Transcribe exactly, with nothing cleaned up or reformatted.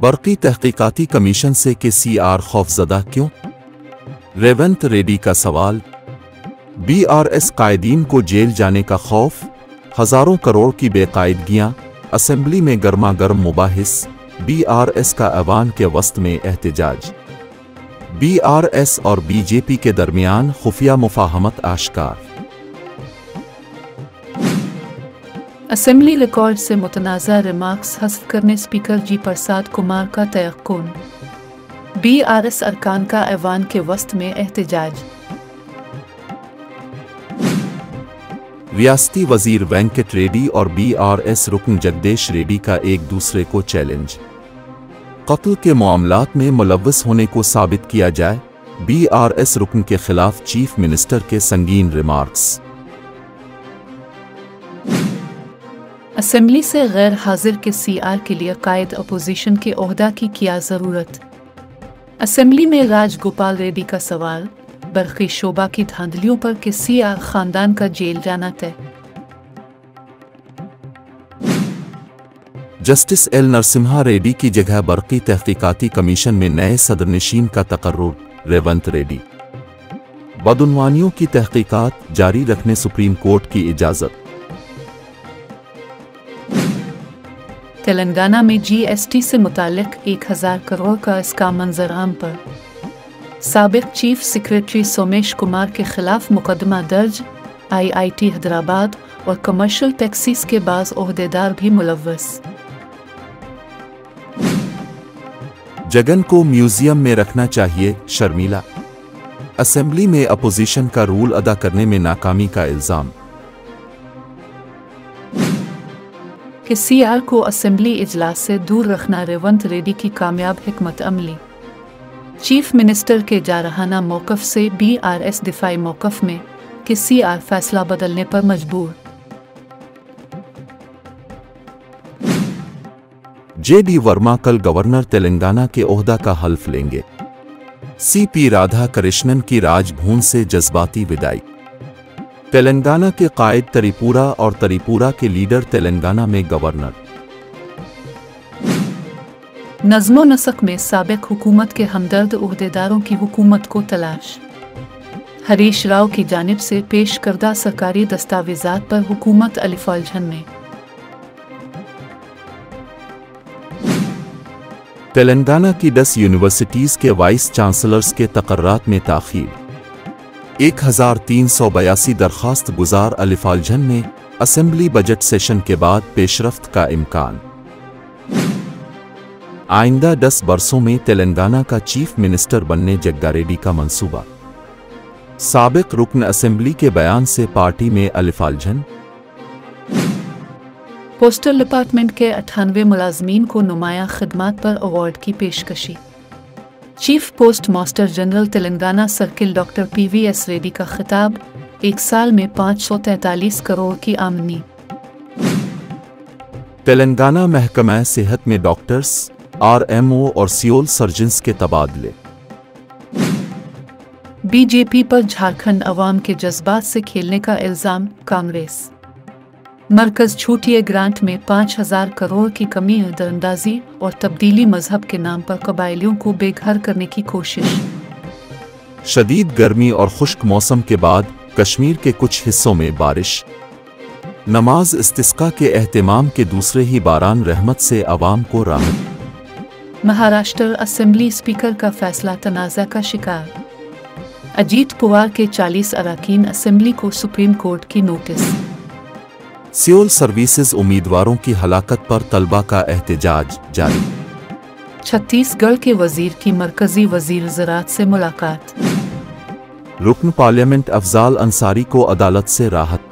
बरकी तहकीकाती commission से के C R खौफजदा क्यों? रेवंत रेड्डी का सवाल। बी आर एस कायदीन को जेल जाने का खौफ, हजारों करोड़ की बेकायदगियां, असेंबली में गर्मा गर्म मुबाहिस, बी आर एस का ऐवान के वस्त में एहतजाज। बी आर एस और बीजेपी के दरमियान खुफिया मुफाहमत आश्कार। असेंबली रिकॉर्ड से मुतनाज़ा रिमार्क्स हज़फ करने स्पीकर जी प्रसाद कुमार का तयक्कुन। बी आर एस अरकान का ऐवान के वस्त में एहतजाज। रियासती वजीर वेंकट रेड्डी और बी आर एस रुकन जगदेश रेड्डी का एक दूसरे को चैलेंज। कत्ल के मामलात में मुलव्वस होने को साबित किया जाए, बी आर एस रुकन के खिलाफ चीफ मिनिस्टर के संगीन रिमार्क्स। असेंबली से गैर हाजिर के सी आर के लिए कायद अपोजिशन के ओहदा की क्या ज़रूरत? असेंबली में राजगोपाल रेड्डी का सवाल। बरकी शोबा की धांधलियों पर के सी आर खानदान का जेल जाना तय। जस्टिस एल नरसिम्हा रेड्डी की जगह बरकी तहकीकाती कमीशन में नए सदरनशीन का तकर्रुर, रेवंत रेड्डी। बदउनवानियों की तहकीकात जारी रखने सुप्रीम कोर्ट की इजाजत। तेलंगाना में जी एस टी से मुतालिक एक हजार करोड़ का इसका मंजराम पर साबिक चीफ सेक्रेटरी सोमेश कुमार के खिलाफ मुकदमा दर्ज। आई आई टी हैदराबाद और कमर्शियल टैक्सीज के बाज़ ओहदेदार भी मुलव्वस। जगन को म्यूजियम में रखना चाहिए, शर्मिला। असेंबली में अपोजिशन का रूल अदा करने में नाकामी का इल्जाम। कि सी आर को असेंबली इजलास से दूर रखना रेवंत रेड्डी की कामयाब हिकमत अमली। चीफ मिनिस्टर के जारहाना मौक़िफ़ से बी आर एस दिफाई मौक़िफ़ में कि सी आर फैसला बदलने पर मजबूर। जे डी वर्मा कल गवर्नर तेलंगाना के ओहदा का हल्फ लेंगे। सी पी राधा कृष्णन की राजभवन से जज्बाती विदाई। तेलंगाना के कायद त्रिपुरा और त्रिपुरा के लीडर तेलंगाना में गवर्नर। नज़्मो नस्क में साबिक हुकूमत के हमदर्द ओहदेदारों की हुकूमत को तलाश। हरीश राव की जानिब से पेश करदा सरकारी दस्तावेजात पर हुकूमत अलिफ उलझन में। तेलंगाना की दस यूनिवर्सिटीज के वाइस चांसलर्स के तकर्रात में ताख़ीर। एक हजार तीन सौ बयासी दरख्वास्त गुजार अलिफ उलझन में। असेंबली बजट सेशन के बाद पेशरफ्त का इम्कान। आइंदा दस बरसों में तेलंगाना का चीफ मिनिस्टर बनने जग्गा रेड्डी का मंसूबा। साबिक रुकन असेंबली के बयान से पार्टी में अलिफ उलझन। पोस्टल डिपार्टमेंट के अट्ठानवे मुलाजमीन को नुमाया खिदमात पर अवार्ड की पेशकशी। Chief post master general Telangana circle doctor P V S Reddy का खिताब। एक साल में पाँच सौ तैंतालीस करोड़ की आमदनी। तेलंगाना महकमा सेहत में डॉक्टर्स, आर एम ओ और सियोल सर्जन्स के तबादले। बीजेपी पर झारखंड अवाम के जज्बात से खेलने का इल्जाम, कांग्रेस। मरकज छूटिए ग्रांट में पाँच हजार करोड़ की कमी, दरअंदाजी और तब्दीली मजहब के नाम पर कबायलियों को बेघर करने की कोशिश। शदीद गर्मी और खुश्क मौसम के बाद कश्मीर के कुछ हिस्सों में बारिश। नमाज इस्तिस्का के एहतिमाम के दूसरे ही बारान रहमत से अवाम को राहत। महाराष्ट्र असेंबली स्पीकर का फैसला तनाज़ा का शिकार। अजीत पवार के चालीस अराकीन असेंबली को सुप्रीम कोर्ट की नोटिस। सियोल सर्विसेज उम्मीदवारों की हलाकत पर तलबा का एहतजाज जारी। छत्तीसगढ़ के वजीर की मरकजी वजीर ज़राअत से मुलाकात। रुकन पार्लियामेंट अफजाल अंसारी को अदालत से राहत।